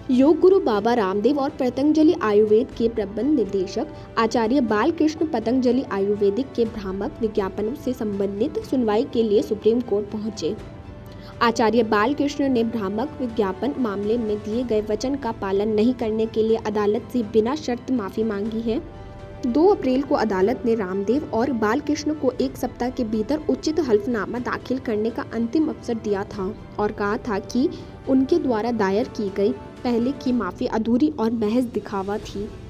योग गुरु बाबा रामदेव और पतंजलि आयुर्वेद के प्रबंध निदेशक आचार्य बालकृष्ण पतंजलि आयुर्वेदिक के भ्रामक विज्ञापनों से संबंधित सुनवाई के लिए सुप्रीम कोर्ट पहुंचे। आचार्य बालकृष्ण ने भ्रामक विज्ञापन मामले में दिए गए वचन का पालन नहीं करने के लिए अदालत से बिना शर्त माफी मांगी है। 2 अप्रैल को अदालत ने रामदेव और बालकृष्ण को 1 सप्ताह के भीतर उचित हल्फनामा दाखिल करने का अंतिम अवसर दिया था और कहा था कि उनके द्वारा दायर की गई पहले की माफी अधूरी और महज दिखावा थी।